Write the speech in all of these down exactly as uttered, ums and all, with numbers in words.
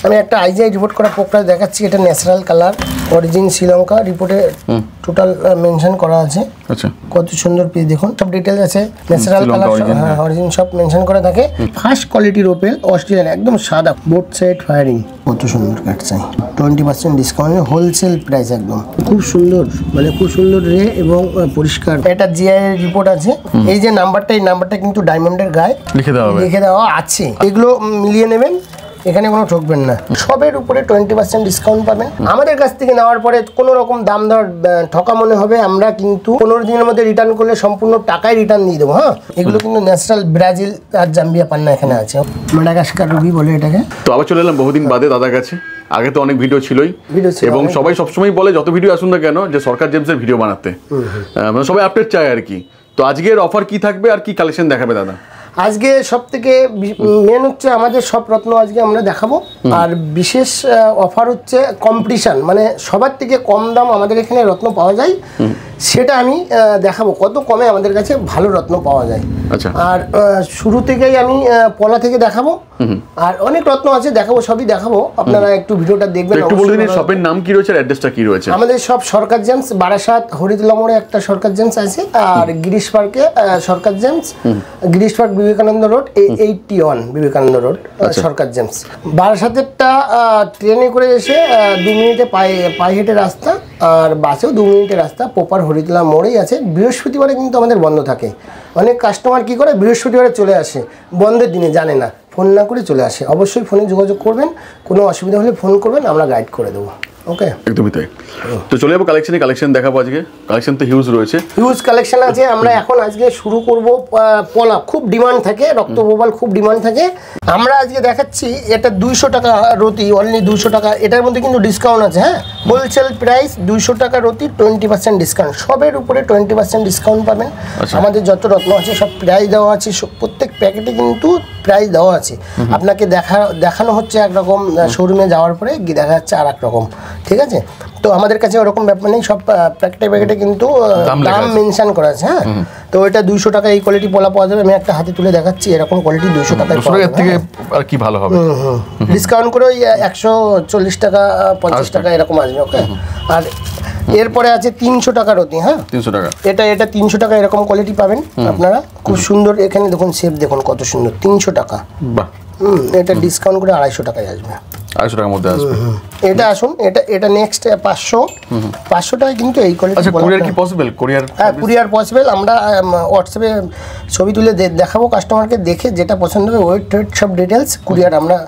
আমি একটা IGI report করা পোকরা দেখাচ্ছি, এটা ন্যাচারাল কালার, অরিজিন শ্রীলঙ্কা, রিপোর্টে টোটাল মেনশন করা আছে। আচ্ছা, কত সুন্দর পিস দেখুন, সব ডিটেইলস আছে, ন্যাচারাল কালার, হ্যাঁ অরিজিন সব মেনশন করা থাকে। ফার্স্ট কোয়ালিটির ওপেল অস্ট্রেলিয়ান, একদম সাদা, বোথ সাইড ফায়ারিং, কত সুন্দর কাটছে। Twenty percent discount, wholesale price একদম, খুব সুন্দর, মানে খুব সুন্দর রে এবং পরিষ্কার। এটা জিআই রিপোর্ট আছে, এই যে নাম্বারটা, এই নাম্বারটা কিন্তু ডায়মন্ডের গায়ে লিখে দেওয়া লিখে দেওয়া আছে। এগুলো মিলিয়ে নেবেন, এখানে কোনো ঠকবেন না। সবের উপরে টোয়েন্টি পার্সেন্ট ডিসকাউন্ট পাবেন। আমাদের কাছ থেকে নেওয়ার পরে কোনো রকম দাম দর ঠকা মনে হবে, আমরা কিন্তু পনেরো দিনের মধ্যে রিটার্ন করলে সম্পূর্ণ টাকায় রিটার্ন দিয়ে দেবো। হ্যাঁ, এগুলো কিন্তু ন্যাচারাল ব্রাজিল আর জাম্বিয়া পান্না এখানে আছে, মাদাগাস্কার রুবি বলে এটাকে। তো আবার চলে এলাম বহুদিন বাদে দাদার কাছে। আগে তো অনেক ভিডিও ছিলই, এবং সবাই সবসময় বলে যত ভিডিও আসুন না কেন যে সরকার জেমসের ভিডিও বানাতে, মানে সবাই আপডেট চায় আর কি। তো আজকের অফার কি থাকবে আর কি কালেকশন দেখাবে দাদা? আজকে সব থেকে মেন হচ্ছে আমাদের সব রত্ন আজকে আমরা দেখাবো, আর বিশেষ অফার হচ্ছে কম্পিটিশন, মানে সবার থেকে কম দাম আমাদের এখানে রত্ন পাওয়া যায়, সেটা আমি দেখাবো কত কমে আমাদের কাছে ভালো রত্ন পাওয়া যায়। আচ্ছা, আর শুরু থেকেই আমি পলা থেকে দেখাবো, আর অনেক রত্ন আছে দেখাবো, সবই দেখাবো, আপনারা একটু ভিডিওটা দেখবেন। একটু বলে দিন শপের নাম কি রয়েছে, অ্যাড্রেসটা কি রয়েছে? আমাদের সব সরকার জেমস, বারাসাত হরিদুল্লা মোড়ে একটা সরকার জেমস আছে, আর গিরিশ পার্কে Sarkar gems, Girish park Vivekananda road, eighty one Vivekananda road Sarkar gems. বারাসাতেরটা ট্রেনে করে এসে দু মিনিটে পায়ে পায়ে হেঁটে রাস্তা, আর বাসেও দু মিনিটের রাস্তা, প্রপার হরিদুল্লা মোড়েই আছে। বৃহস্পতিবারে কিন্তু আমাদের বন্ধ থাকে, অনেক কাস্টমার কি করে বৃহস্পতিবারে চলে আসে, বন্ধের দিনে জানে না, ফোন না করে চলে আসে। অবশ্যই ফোনে যোগাযোগ করবেন, কোনো অসুবিধা হলে ফোন করবেন, আমরা গাইড করে দেবো। ওকে, একদমই তাই। তো চলে যাবো কালেকশনে, কালেকশন দেখাবো আজকে। কালেকশন তো হিউজ রয়েছে, হিউজ কালেকশন আছে। আমরা এখন আজকে শুরু করব পলা, খুব ডিমান্ড থাকে, রক্তপ্রবাল খুব ডিমান্ড থাকে। আমরা আজকে দেখাচ্ছি এটা দুইশো টাকা রতি, অনলি দুইশো টাকা। এটার মধ্যে কিন্তু ডিসকাউন্ট আছে, হ্যাঁ হোলসেল প্রাইস দুইশো টাকা রতি, টোয়েন্টি পার্সেন্ট ডিসকাউন্ট, সবের উপরে টোয়েন্টি পার্সেন্ট ডিসকাউন্ট পাবেন। আমাদের যত রত্ন আছে সব প্রাইস দেওয়া আছে, প্রত্যেক প্যাকেটে কিন্তু প্রাইস দেওয়া আছে। আপনাকে দেখা দেখানো হচ্ছে একরকম, শোরুমে যাওয়ার পরে দেখা যাচ্ছে আর এক রকম, ঠিক আছে? তো আমাদের কাছে ওরকম ব্যাপার নেই, সব প্যাকেটে প্যাকেটে কিন্তু দাম মেনশন করা আছে। হ্যাঁ, তো এটা দুইশো টাকা এই কোয়ালিটি পলা পাওয়া যাবে। আমি একটা হাতে তুলে দেখাচ্ছি, এরকম কোয়ালিটি দুইশো টাকায় পাওয়া যাবে। আর কি ভালো হবে, ডিসকাউন্ট করে ওই একশো চল্লিশ টাকা পঞ্চাশ টাকা এরকম আসবে। ওকে, আর এরপরে আছে তিনশো টাকা রতি। হ্যাঁ, তিনশো টাকা এটা এটা তিনশো টাকা এরকম কোয়ালিটি পাবেন আপনারা, খুব সুন্দর। এখানে দেখুন শেপ দেখুন কত সুন্দর, তিনশো টাকা। বাহ, হুম, এটা ডিসকাউন্ট করে আড়াইশো টাকায় আসবে, আড়াইশো টাকার মধ্যে আসবে। এটা আসুন, এটা এটা নেক্সট পাঁচশো পাঁচশো টাকায় কিন্তু এই কোয়ালিটি। আচ্ছা, কুরিয়ার কি পসিবল? কুরিয়ার, হ্যাঁ কুরিয়ার পসিবল। আমরা হোয়াটসঅ্যাপে ছবি তুলে দেখাবো কাস্টমারকে, দেখে যেটা পছন্দ হবে ওয়েট টোয়েট সব ডিটেলস কুরিয়ার আমরা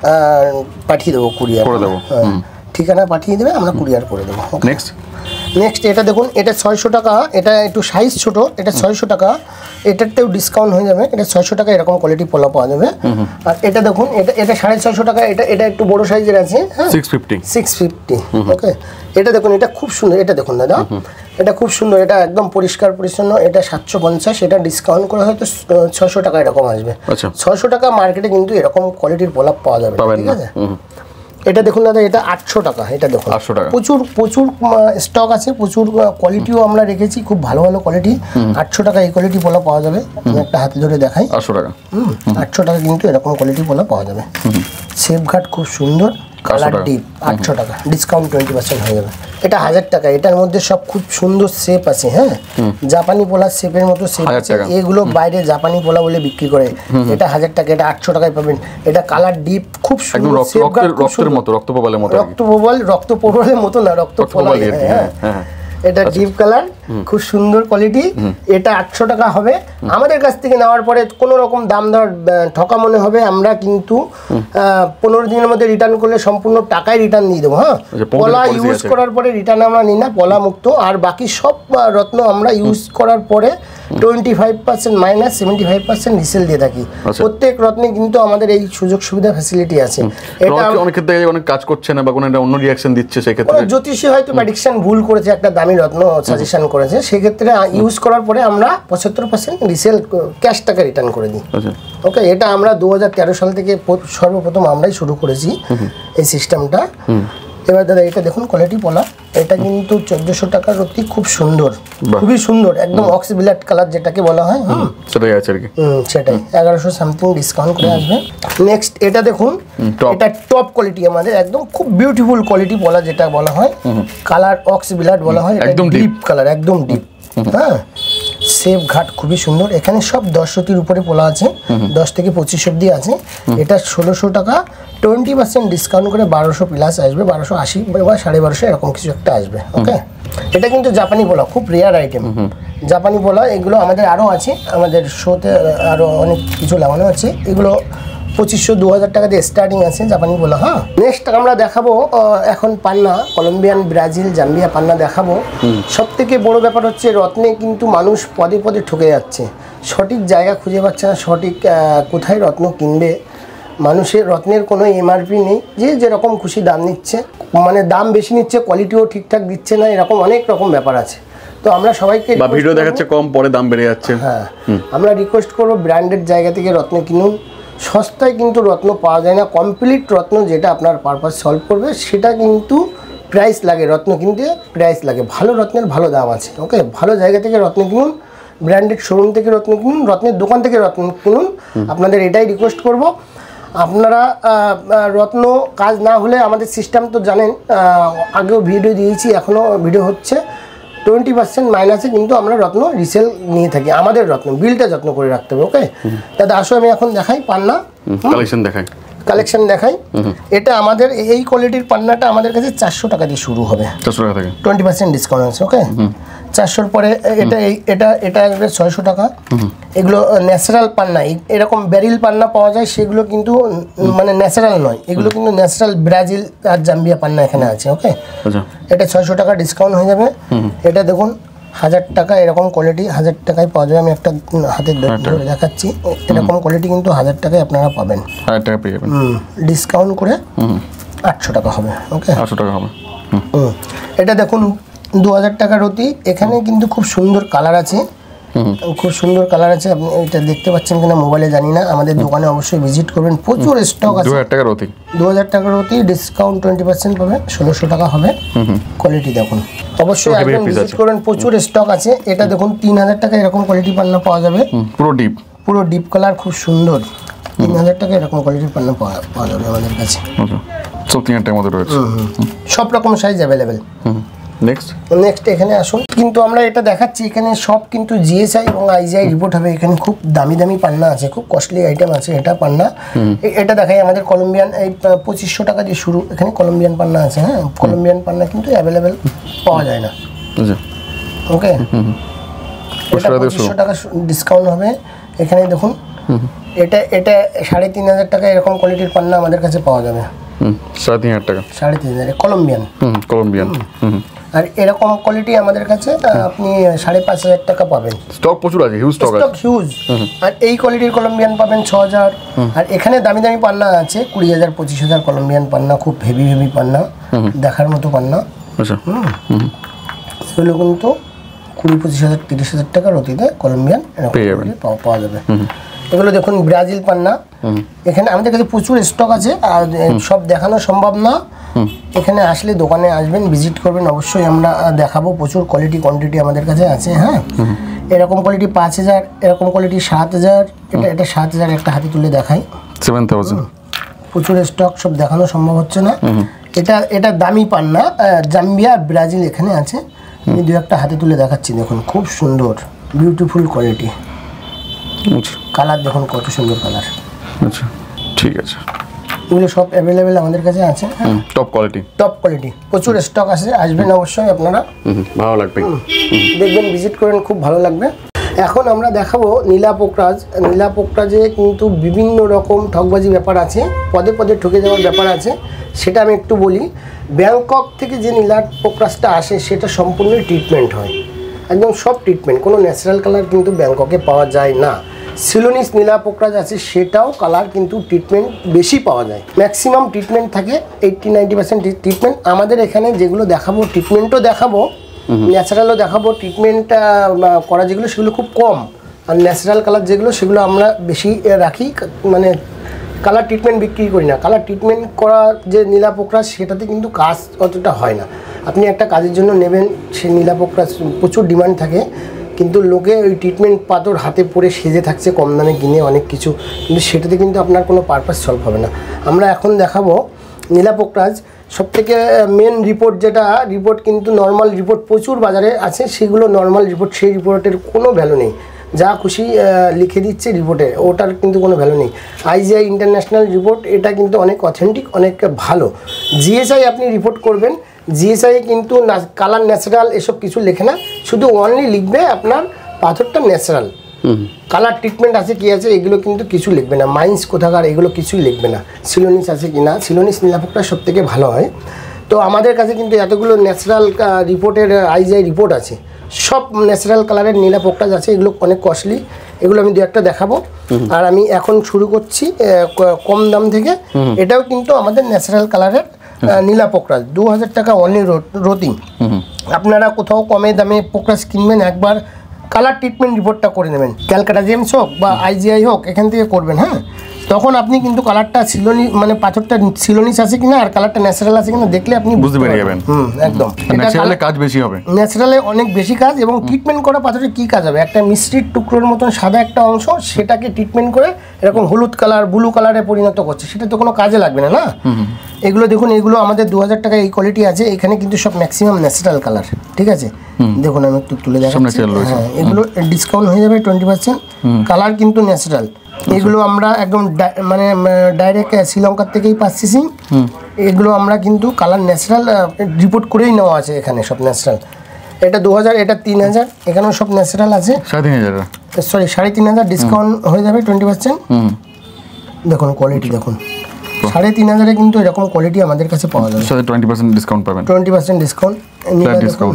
পাঠিয়ে দেবো, কুরিয়ার করে দেবো, ঠিকানা পাঠিয়ে দেবে, আমরা কুরিয়ার করে দেবো। নেক্সট নেক্সট এটা দেখুন, এটা ছয়শো টাকা, এটা একটু সাইজ ছোট, এটা ছয়শো টাকা, এটাতেও ডিসকাউন্ট হয়ে যাবে। এটা ছয়শো টাকা এরকম কোয়ালিটি পোলা পাওয়া যাবে। আর এটা দেখুন, এটা এটা সাড়ে ছয়শো টাকা, এটা এটা একটু বড় সাইজের আছে, হ্যাঁ six fifty six fifty okay. এটা দেখুন, এটা খুব সুন্দর, এটা দেখুন দাদা, এটা খুব সুন্দর, এটা একদম পরিষ্কার পরিচ্ছন্ন। এটা সাতশো পঞ্চাশ, এটা ডিসকাউন্ট করে হয়তো ছয়শো টাকা এরকম আসবে। ছয়শো টাকা মার্কেটে কিন্তু এরকম কোয়ালিটির পোলা পাওয়া যাবে, ঠিক আছে? এটা দেখুন দাদা, এটা আটশো টাকা। এটা দেখুন প্রচুর প্রচুর স্টক আছে, প্রচুর কোয়ালিটিও আমরা রেখেছি, খুব ভালো ভালো কোয়ালিটি। আটশো টাকা এই কোয়ালিটি পোলা পাওয়া যাবে। আমি একটা হাতে ধরে দেখাই, আটশো টাকা। হুম, আটশো টাকা কিন্তু এরকম কোয়ালিটি পোলা পাওয়া যাবে। সেফ গার্ড খুব সুন্দর, কালার ডিপ, আটশো টাকা, ডিসকাউন্ট টোয়েন্টি পার্সেন্ট হয়ে যাবে। এটা হাজার টাকা, এটার মধ্যে সব খুব সুন্দর শেপ আছে। হ্যাঁ, জাপানি পোলার শেপের মতো শেপ আছে, এগুলো বাইরে জাপানি পোলা বলে বিক্রি করে। এটা হাজার টাকা, এটা আটশো টাকায় পাবেন। এটা কালার ডিপ, খুব সুন্দর, রক্তের মতো, রক্তপ্রবালের মতো, রক্তপ্রবাল রক্তপ্রবালের মতো না, রক্তপ্রবাল। হ্যাঁ, এটা ডিপ কালার, খুব সুন্দর কোয়ালিটি। এটা আটশো টাকা হবে। আমাদের কাছ থেকে নেওয়ার পরে কোনো রকম দাম দর ঠকা মনে হবে, আমরা কিন্তু পনেরো দিনের মধ্যে রিটার্ন করলে সম্পূর্ণ টাকায় রিটার্ন দিয়ে দেবো। হ্যাঁ, পলা ইউজ করার পরে রিটার্ন আমরা নিই না, পলা মুক্ত। আর বাকি সব রত্ন আমরা ইউজ করার পরে twenty five percent minus seventy five percent resale দিয়ে থাকি। প্রত্যেক রত্নে কিন্তু আমাদের এই সুযোগ সুবিধা ফ্যাসিলিটি আছে। এটা অনেক ক্ষেত্রে অনেক কাজ করছে না বা কোনো একটা অন্য রিঅ্যাকশন দিচ্ছে, সেক্ষেত্রে জ্যোতিষী হয়তো প্রেডিকশন ভুল করেছে, একটা দামি রত্ন সাজেশন করেছে, সেক্ষেত্রে ইউজ করার পরে আমরা পঁচাত্তর পার্সেন্ট রিসেল ক্যাশ টাকা রিটার্ন করে দিই। ওকে, এটা আমরা দু হাজার তেরো সাল থেকে সর্বপ্রথম আমরাই শুরু করেছি এই সিস্টেমটা। এবার দাদা এটা দেখুন কোয়ালিটি পোলা, এটা কিন্তু চোদ্দশো টাকার রতি, খুব সুন্দর, খুবই সুন্দর, একদম অক্স ব্ল্যাক কালার যেটাকে বলা হয়। হুম সেটাই আছে আর কি। হুম সেটাই এগারোশো সামথিং ডিসকাউন্ট করে আসবে। নেক্সট এটা দেখুন, এটা টপ কোয়ালিটি আমাদের, একদম খুব বিউটিফুল কোয়ালিটি বলা যেটা বলা হয়, কালার অক্স ব্ল্যাক বলা হয়, একদম ডিপ কালার, একদম ডিপ। হ্যাঁ সেফ ঘাট খুবই সুন্দর, এখানে সব দশ রতির উপরে পোলা আছে, দশ থেকে পঁচিশ অব্দি আছে। এটা ষোলোশো টাকা, টোয়েন্টি পার্সেন্ট ডিসকাউন্ট করে বারোশো প্লাস আসবে, বারোশো আশি বা সাড়ে বারোশো এরকম কিছু একটা আসবে। ওকে এটা কিন্তু জাপানি পোলা, খুব রেয়ার আইটেম জাপানি পোলা। এগুলো আমাদের আরও আছে, আমাদের শোতে আরও অনেক কিছু লাগানো আছে। এগুলো পঁচিশশো দু হাজার টাকা দিয়ে স্টার্টিং আছে জাপানি পোলা। হ্যাঁ নেক্সট আমরা দেখাবো এখন পান্না, কলম্বিয়ান, ব্রাজিল, জাম্বিয়া পান্না দেখাবো। সব থেকে বড় ব্যাপার হচ্ছে রত্নে কিন্তু মানুষ পদে পদে ঠকে যাচ্ছে, সঠিক জায়গা খুঁজে পাচ্ছে না, সঠিক কোথায় রত্ন কিনবে। মানুষের রত্নের কোনো এমআরপি নেই, যে যেরকম খুশি দাম নিচ্ছে, মানে দাম বেশি নিচ্ছে, কোয়ালিটিও ঠিকঠাক দিচ্ছে না, এরকম অনেক রকম ব্যাপার আছে। তো আমরা সবাইকে ভিডিও দেখাচ্ছে কম, পরে দাম বেড়ে যাচ্ছে। হ্যাঁ আমরা রিকোয়েস্ট করবো ব্র্যান্ডেড জায়গা থেকে রত্ন কিনুন। সস্তায় কিন্তু রত্ন পাওয়া যায় না, কমপ্লিট রত্ন যেটা আপনার পারপাস সলভ করবে সেটা কিন্তু প্রাইস লাগে, রত্ন কিনতে প্রাইস লাগে। ভালো রত্নের ভালো দাম আছে। ওকে ভালো জায়গা থেকে রত্ন কিনুন, ব্র্যান্ডেড শোরুম থেকে রত্ন কিনুন, রত্নের দোকান থেকে রত্ন কিনুন। আপনাদের এটাই রিকোয়েস্ট করব। আপনারা রত্ন কাজ না হলে আমাদের সিস্টেম তো জানেন, আগেও ভিডিও দিয়েছি, এখনও ভিডিও হচ্ছে, টোয়েন্টি পার্সেন্ট মাইনাসে কিন্তু আমরা রত্ন রিসেল নিয়ে থাকি। আমাদের রত্ন বিলটা যত্ন করে রাখতে হবে। ওকে দাদা আসো আমি এখন দেখাই পান্না কালেকশন দেখাই কালেকশন দেখাই। এটা আমাদের এই কোয়ালিটির পান্নাটা আমাদের কাছে চারশো টাকা দিয়ে শুরু হবে, চারশো টাকা থেকে টোয়েন্টি পার্সেন্ট ডিসকাউন্ট আছে। ওকে চারশোর পরে এটা এটা এটা আসবে ছয়শো টাকা। এগুলো ন্যাচারাল পান্না, এরকম ব্যারিল পান্না পাওয়া যায়, সেগুলো কিন্তু মানে ন্যাচারাল নয়, এগুলো কিন্তু ন্যাচারাল ব্রাজিল আর জাম্বিয়া পান্না এখানে আছে। ওকে এটা ছয়শো টাকা ডিসকাউন্ট হয়ে যাবে। এটা দেখুন হাজার টাকা, এরকম কোয়ালিটি হাজার টাকায় পাওয়া যাবে। আমি একটা হাতের ধরে দেখাচ্ছি, এরকম কোয়ালিটি কিন্তু হাজার টাকায় আপনারা পাবেন, হাজার টাকা পেয়ে যাবেন, ডিসকাউন্ট করে আটশো টাকা হবে। ওকে আটশো টাকা হবে। এটা দেখুন দু হাজার টাকা রতি, এখানে কিন্তু খুব সুন্দর কালার আছে, খুব সুন্দর কালার আছে। আপনি এটা দেখতে পাচ্ছেন কিনা মোবাইলে জানি না, আমাদের দোকানে অবশ্যই ভিজিট করবেন, প্রচুর স্টক আছে। দু হাজার টাকা রতি, দু হাজার টাকা রতি ডিসকাউন্ট টোয়েন্টি পার্সেন্ট পাবে, ষোলোশো টাকা হবে। কোয়ালিটি দেখুন অবশ্যই একদম ভিজিট করবেন, প্রচুর স্টক আছে। এটা দেখুন তিন হাজার টাকা এরকম কোয়ালিটি পান্না পাওয়া যাবে, পুরো ডিপ, পুরো ডিপ কালার, খুব সুন্দর। তিন হাজার টাকা এরকম কোয়ালিটির পান্না পাওয়া যাবে আমাদের কাছে, সব তিন হাজার টাকার মধ্যে রয়েছে, সব রকম সাইজ অ্যাভেলেবেল। নেক্সট নেক্সট এখানে আসুন, কিন্তু আমরা এটা দেখাচ্ছি, এখানে সব কিন্তু জিএসআই এবং আইজিআই রিপোর্ট হবে। এখানে খুব দামি দামি পান্না আছে, খুব কস্টলি আইটেম আছে। এটা পান্না, এটা দেখাই আমাদের কলম্বিয়ান, এই পঁচিশশো টাকা দিয়ে শুরু, এখানে কলম্বিয়ান পান্না আছে। হ্যাঁ কলম্বিয়ান পান্না কিন্তু অ্যাভেলেবেল পাওয়া যায় না। ওকে এটা পঁচিশশো টাকা ডিসকাউন্ট হবে। এখানে দেখুন এটা এটা সাড়ে তিন হাজার টাকা এরকম কোয়ালিটির পান্না আমাদের কাছে পাওয়া যাবে, সাড়ে তিন হাজার টাকা, সাড়ে তিন হাজার কলম্বিয়ান কলম্বিয়ান। আর এরকম কোয়ালিটি আমাদের কাছে আপনি সাড়ে পাঁচ হাজার টাকা পাবেন। স্টক প্রচুর আছে, হিউজ স্টক আছে, হিউজ। আর এই কোয়ালিটির কলম্বিয়ান পাবেন ছ হাজার। আর এখানে দামি দামি পান্না আছে কুড়ি হাজার পঁচিশ হাজার কলম্বিয়ান পান্না, খুব হেভি হেভি পান্না, দেখার মতো পান্না। আচ্ছা এগুলো কিন্তু কুড়ি পঁচিশ হাজার তিরিশ হাজার টাকার অতীতে কলম্বিয়ান পাওয়া যাবে। এগুলো দেখুন ব্রাজিল পান্না, এখানে আমাদের কাছে প্রচুর স্টক আছে, আর সব দেখানো সম্ভব না। এখানে আসলে দোকানে আসবেন, ভিজিট করবেন, অবশ্যই আমরা দেখাবো। প্রচুর কোয়ালিটি কোয়ান্টিটি আমাদের কাছে আছে। হ্যাঁ এরকম কোয়ালিটি পাঁচ হাজার, এরকম কোয়ালিটি সাত হাজার, এটা এটা সাত হাজার, একটা হাতে তুলে দেখাই, সেভেন থাউজেন্ড। প্রচুর স্টক, সব দেখানো সম্ভব হচ্ছে না। এটা এটা দামি পান্না, জাম্বিয়া আর ব্রাজিল এখানে আছে। আমি দু একটা হাতে তুলে দেখাচ্ছি, দেখুন খুব সুন্দর বিউটিফুল কোয়ালিটি। কালার দেখুন কত সুন্দর কালার। আচ্ছা ঠিক আছে, এগুলো সব অ্যাভেলেবেল আমাদের কাছে আছে, টপ কোয়ালিটি, টপ কোয়ালিটি, প্রচুর স্টক আছে। আসবেন অবশ্যই আপনারা, ভালো লাগবে, দেখবেন, ভিজিট করেন, খুব ভালো লাগবে। এখন আমরা দেখাবো নীলা পোকরাজ। নীলা পোকরাজে কিন্তু বিভিন্ন রকম ঠকবাজি ব্যাপার আছে, পদে পদে ঠকে যাওয়ার ব্যাপার আছে, সেটা আমি একটু বলি। ব্যাংকক থেকে যে নীলা পোকরাজটা আসে সেটা সম্পূর্ণ ট্রিটমেন্ট হয়, একদম সব ট্রিটমেন্ট, কোনো ন্যাচারাল কালার কিন্তু ব্যাংককে পাওয়া যায় না। সিলোনিস নীলা পোকরাজ আছে, সেটাও কালার কিন্তু ট্রিটমেন্ট বেশি পাওয়া যায়, ম্যাক্সিমাম ট্রিটমেন্ট থাকে এইট্টি নাইনটি পার্সেন্ট ট্রিটমেন্ট। আমাদের এখানে যেগুলো দেখাবো ট্রিটমেন্টও দেখাবো, ন্যাচারালও দেখাবো। ট্রিটমেন্ট করা যেগুলো সেগুলো খুব কম, আর ন্যাচারাল কালার যেগুলো সেগুলো আমরা বেশি রাখি, মানে কালার ট্রিটমেন্ট বিক্রি করি না। কালার ট্রিটমেন্ট করা যে নীলা পোকরাজ সেটাতে কিন্তু কাজ অতটা হয় না, আপনি একটা কাজের জন্য নেবেন, সে নীলা পোকরাজ প্রচুর ডিমান্ড থাকে, কিন্তু লোকে ওই ট্রিটমেন্ট পাথর হাতে পরে সেজে থাকছে কম দামে কিনে অনেক কিছু, কিন্তু সেটাতে কিন্তু আপনার কোনো পারপাস সলভ হবে না। আমরা এখন দেখাবো নীলা পোকরাজ সবথেকে মেন রিপোর্ট, যেটা রিপোর্ট কিন্তু নর্মাল রিপোর্ট প্রচুর বাজারে আছে, সেগুলো নর্মাল রিপোর্ট, সেই রিপোর্টের কোনো ভ্যালু নেই, যা খুশি লিখে দিচ্ছে রিপোর্টে, ওটার কিন্তু কোনো ভ্যালু নেই। আইজিআই ইন্টারন্যাশনাল রিপোর্ট, এটা কিন্তু অনেক অথেন্টিক, অনেক ভালো। জিএসআই আপনি রিপোর্ট করবেন, জিএসআই কিন্তু কালার ন্যাচারাল এসব কিছু লেখে না, শুধু অনলি লিখবে আপনার পাথরটা ন্যাচারাল, কালার ট্রিটমেন্ট আছে কি আছে এগুলো কিন্তু কিছু লিখবে না, মাইন্স কোথাকার এগুলো কিছুই লিখবে না, সিলোনিস আছে কি না, সিলোনিস নীলা পোকরাজ সব থেকে ভালো হয়। তো আমাদের কাছে কিন্তু এতগুলো ন্যাচারাল রিপোর্টের আইজিআই রিপোর্ট আছে, সব ন্যাচারাল কালারের নীলা পোকরাজ আছে, এগুলো অনেক কস্টলি, এগুলো আমি দু একটা দেখাবো। আর আমি এখন শুরু করছি কম দাম থেকে, এটাও কিন্তু আমাদের ন্যাচারাল কালারের নীলা পোকরাজ, দু হাজার টাকা অনলি রতি। আপনারা কোথাও কমে দামে পোকরাজ কিনবেন, একবার কালার ট্রিটমেন্ট রিপোর্টটা করে নেবেন, ক্যালকাটা জেমস হোক বা আইজিআই হোক, এখান থেকে করবেন। হ্যাঁ, তখন আপনি কিন্তু কালারটা সিলোনি মানে পাথরটা সিলোনিস আছে কিনা আর কালারটা ন্যাচারাল আছে কিনা দেখলে আপনি বুঝতে পেরে যাবেন। হুম, একদম ন্যাচারালে কাজ বেশি হবে, ন্যাচারালে অনেক বেশি কাজ, এবং ট্রিটমেন্ট করা পাথরে কি কাজ হবে, একটা মিষ্টির টুকরোর মতন সাদা একটা অংশ, সেটাকে ট্রিটমেন্ট করে এরকম হলুদ কালার ব্লু কালারে পরিণত করছে, সেটা তো কোনো কাজে লাগবে না না। এগুলো দেখুন, এগুলো আমাদের দু হাজার টাকা এই কোয়ালিটি আছে, এখানে কিন্তু সব ম্যাক্সিমাম ন্যাচারাল কালার, ঠিক আছে। দেখুন আমি একটু তুলে দেখাচ্ছি, হ্যাঁ এগুলো ডিসকাউন্ট হয়ে যাবে টোয়েন্টি পার্সেন্ট, কালার কিন্তু ন্যাচারাল। এগুলো আমরা একদম মানে ডাইরেক্ট শ্রীলঙ্কার থেকেই পাচ্ছি, এগুলো আমরা কিন্তু কালার ন্যাচারাল রিপোর্ট করেই নেওয়া আছে, এখানে সব ন্যাচারাল। এটা দু হাজার, এটা তিন হাজার, এখানেও সব ন্যাচারাল আছে, সাড়ে তিন হাজার সরি সাড়ে তিন হাজার ডিসকাউন্ট হয়ে যাবে টোয়েন্টি পার্সেন্ট। দেখুন কোয়ালিটি দেখুন, সাড়ে তিন হাজারে কিন্তু এরকম কোয়ালিটি আমাদের কাছে পাওয়া যাবে, টোয়েন্টি পার্সেন্ট ডিসকাউন্ট পাবেন, twenty percent discount discount.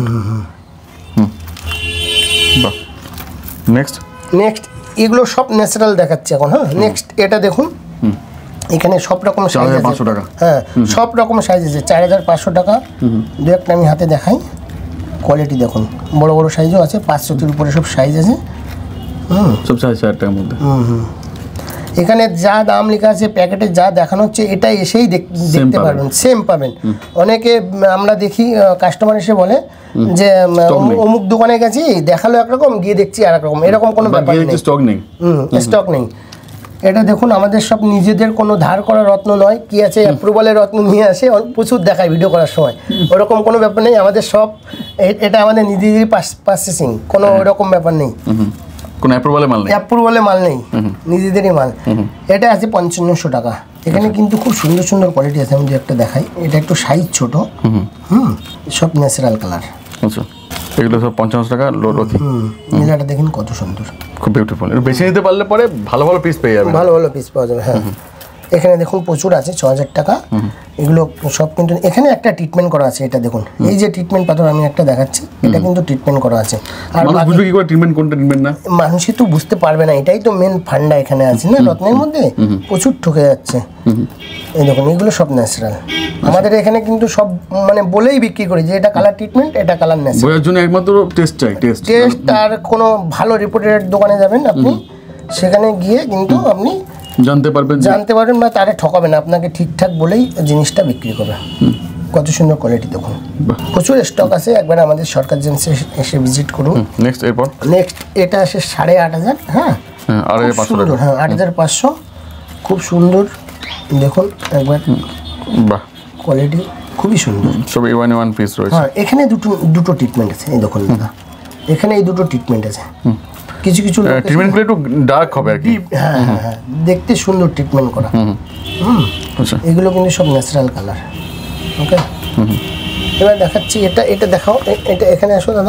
Next next এগুলো সব ন্যাচারাল দেখাচ্ছি এখন। হ্যাঁ, নেক্সট এটা দেখুন, এখানে সব রকম সাইজ আছে, হ্যাঁ সব রকম সাইজ আছে, চার হাজার পাঁচশো টাকা। দু একটা আমি হাতে দেখাই, কোয়ালিটি দেখুন, বড় বড় সাইজও আছে, পাঁচশোটির উপরে সব সাইজ আছে। হুম, সব সাইজ চার টাকার মধ্যে। হুম হুম এখানে যা দাম লেখা আছে প্যাকেটে যা দেখানো হচ্ছে এটা এসেই দেখতে পারবেন, সেম পাবেন। অনেকে আমরা দেখি কাস্টমার এসে বলে যে অমুক দোকানে গেছি, দেখালো একরকম, গিয়ে দেখছি আর একরকম, এরকম কোনো ব্যাপার নেই, স্টক নেই। হুম, স্টক নেই। এটা দেখুন, আমাদের সব নিজেদের কোনো ধার করা রত্ন নয়, কি আছে অ্যাপ্রুভালের রত্ন নিয়ে আসে, প্রচুর দেখায় ভিডিও করার সময়, ওরকম কোনো ব্যাপার নেই। আমাদের সব এটা আমাদের নিজেদেরই পারচেসিং, কোনো ওরকম ব্যাপার নেই, কোনো অ্যাপ্রুভালে মাল নেই, অ্যাপ্রুভালে মাল নেই, নিজেদেরই মাল। এটা আছে পঞ্চান্নশো টাকা। এখানে কিন্তু খুব সুন্দর সুন্দর কোয়ালিটি আছে, আমি দু একটা দেখাই। এটা একটু সাইজ ছোট, হুম, সব ন্যাচারাল কালার। আচ্ছা, এগুলো সব পঞ্চান্ন টাকা রতি। হুম, নীলাটা দেখুন কত সুন্দর, খুব বিউটিফুল। একটু বেশি নিতে পারলে পরে ভালো ভালো পিস পেয়ে যাবে, ভালো ভালো পিস পাওয়া যাবে। হ্যাঁ, এখানে দেখুন প্রচুর আছে, ছ হাজার টাকা। এগুলো সব কিন্তু এখানে একটা ট্রিটমেন্ট করা আছে, এটা দেখুন, এই যে ট্রিটমেন্ট পাথর আমি একটা দেখাচ্ছি, এটা কিন্তু ট্রিটমেন্ট করা আছে। আর বুঝবে কি করে ট্রিটমেন্ট কোনটা ট্রিটমেন্ট না, মানুষই তো বুঝতে পারবে না, এটাই তো মেন ফান্ডা এখানে আছে না, রত্নের মধ্যে প্রচুর ঠকে যাচ্ছে। এই দেখুন, এগুলো সব ন্যাচারাল। আমাদের এখানে কিন্তু সব মানে বলেই বিক্রি করি যে এটা কালার ট্রিটমেন্ট, এটা কালার ন্যাচারাল। বোঝার জন্য একমাত্র টেস্ট চাই, টেস্ট টেস্ট। আর কোনো ভালো রিপোর্টের দোকানে যাবেন আপনি, সেখানে গিয়ে কিন্তু আপনি জানতে পারবেন জানতে পারবেন বা তারে ঠকাবেন, আপনাকে ঠিকঠাক বলেই জিনিসটা বিক্রি করবে। কত সুন্দর কোয়ালিটি দেখুন, প্রচুর স্টক আছে, একবার আমাদের সরকার জেন্সে এসে ভিজিট করুন। নেক্সট এরপর নেক্সট এটা আসে সাড়ে আট হাজার। হ্যাঁ, সুন্দর, হ্যাঁ আট হাজার পাঁচশো, খুব সুন্দর দেখুন একবার, বাহ কোয়ালিটি খুবই সুন্দর, সব এ ওয়ান ওয়ান পিস রয়েছে। হ্যাঁ, এখানে দুটো দুটো ট্রিটমেন্ট আছে, এই দেখুন দাদা, এখানে এই দুটো ট্রিটমেন্ট আছে। কিছু কিছু ট্রিটমেন্টগুলো একটু ডার্ক হবে আর কি, হ্যাঁ হ্যাঁ হ্যাঁ, দেখতে সুন্দর ট্রিটমেন্ট করা। হুম, আচ্ছা, এগুলো কিন্তু সব ন্যাচারাল কালার। ওকে, এবার দেখাচ্ছি এটা, এটা দেখাও, এটা এখানে আসো দাদা।